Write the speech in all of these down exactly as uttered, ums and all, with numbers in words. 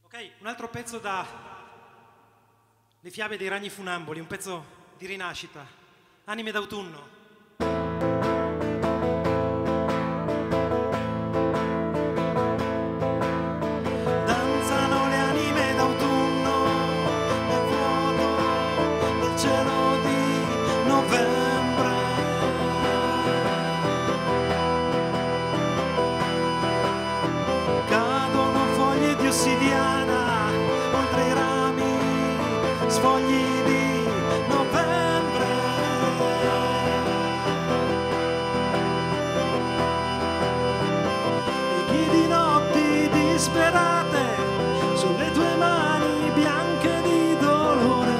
Ok, un altro pezzo da Le fiabe dei ragni funamboli, un pezzo di rinascita, Anime d'autunno. Danzano le anime d'autunno nel vuoto del cielo di novembre. Cadono foglie di ossidiana oltre i rami, sfogli di novembre. E chi di notti disperate sulle tue mani bianche di dolore.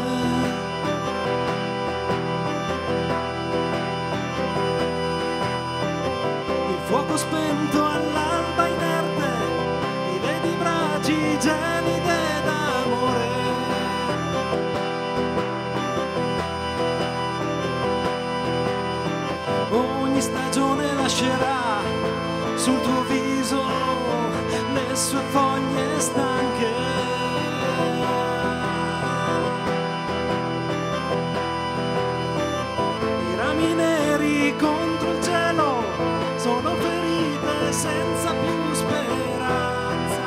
Il fuoco spento all'alba inerte, mi vedi bracci gelide d'amore. Ogni stagione lascerà sul tuo viso le sue foglie stanche. I rami neri contro il cielo sono ferite senza più speranza.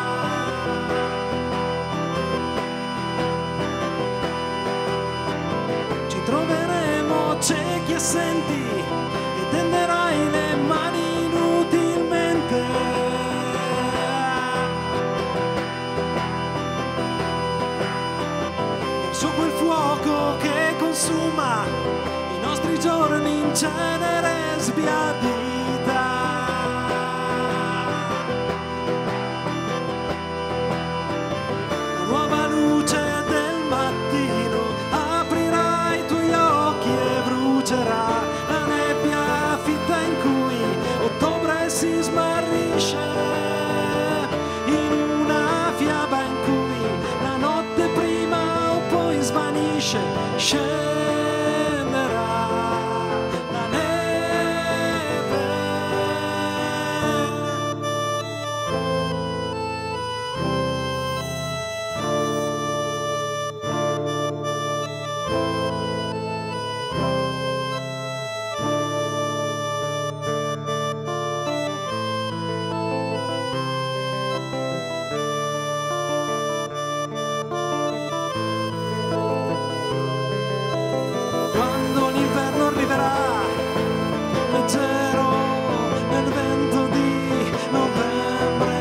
Ci troveremo ciechi e assenti e tenderai le mani inutilmente. Verso quel fuoco che consuma i nostri giorni in cenere sbiadita. La nuova luce del mattino aprirà i tuoi occhi e brucerà la nebbia fitta in cui ottobre si smarrisce, in una fiaba in cui la notte prima o poi svanisce. Scenderà la neve. Quando l'inverno arriverà, leggero nel vento di novembre.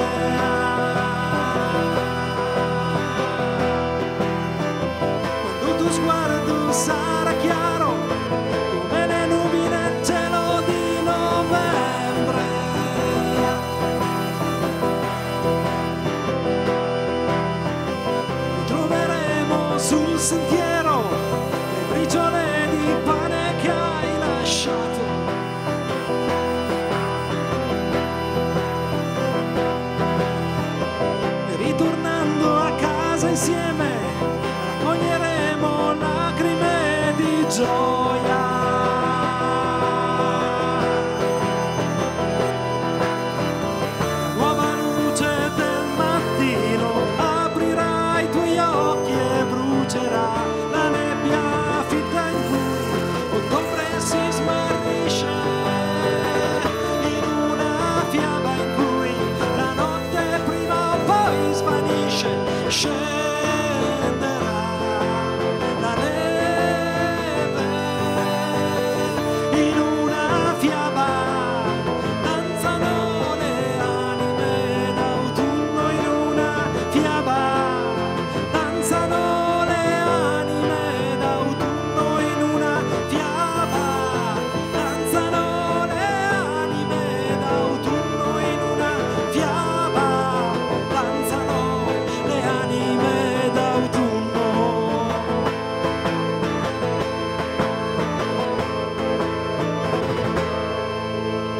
Quando il tuo sguardo sarà chiaro come le nubi nel cielo di novembre. Troveremo sul sentiero le briciole di pane che hai lasciato. E ritornando a casa insieme raccoglieremo lacrime di gioia. La nuova luce del mattino aprirà i tuoi occhi e brucerà la nebbia fitta in cui ottobre si smarrisce, in una fiaba in cui la notte prima o poi svanisce. Scenderà la neve, in una fiaba danzano le anime d'autunno, in una fiaba danzano le anime d'autunno, in una fiaba danzano le anime d'autunno, in una fiaba danzano le anime d'autunno.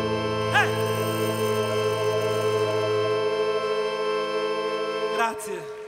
Eh! Grazie.